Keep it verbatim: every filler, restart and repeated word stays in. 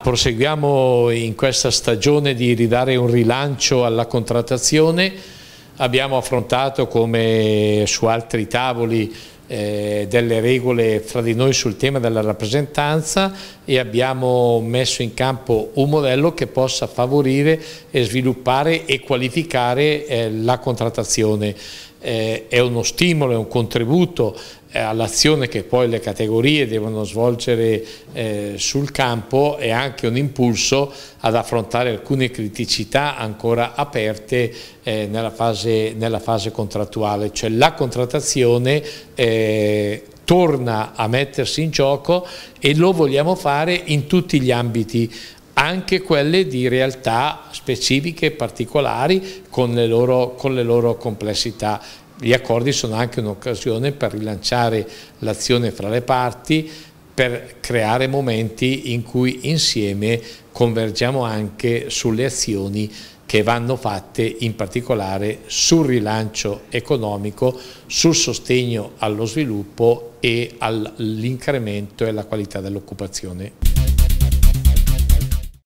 Proseguiamo in questa stagione di ridare un rilancio alla contrattazione. Abbiamo affrontato, come su altri tavoli, eh, delle regole fra di noi sul tema della rappresentanza e abbiamo messo in campo un modello che possa favorire e sviluppare e qualificare eh, la contrattazione. Eh, è uno stimolo, è un contributo eh, all'azione che poi le categorie devono svolgere eh, sul campo e anche un impulso ad affrontare alcune criticità ancora aperte eh, nella fase, nella fase contrattuale, cioè la contrattazione eh, torna a mettersi in gioco e lo vogliamo fare in tutti gli ambiti, anche quelle di realtà specifiche e particolari con le loro, con le loro complessità. Gli accordi sono anche un'occasione per rilanciare l'azione fra le parti, per creare momenti in cui insieme convergiamo anche sulle azioni che vanno fatte in particolare sul rilancio economico, sul sostegno allo sviluppo e all'incremento e alla qualità dell'occupazione.